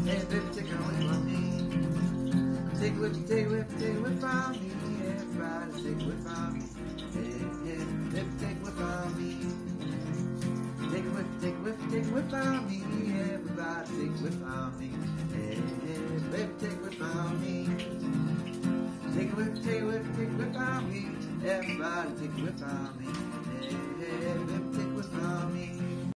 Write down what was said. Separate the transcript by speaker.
Speaker 1: Hey, baby, take a whiff from me. Take a whiff, take a whiff, take a whiff from me. Everybody take a whiff from me. Hey, yeah, baby, take a whiff from me. Take a whiff, take a whiff, take a whiff from me. Everybody take a whiff from me. Hey, yeah, baby, take a whiff from me. Take a whiff, take a whiff, take a whiff from me. Everybody take a whiff from me. Hey, baby, take a whiff from me.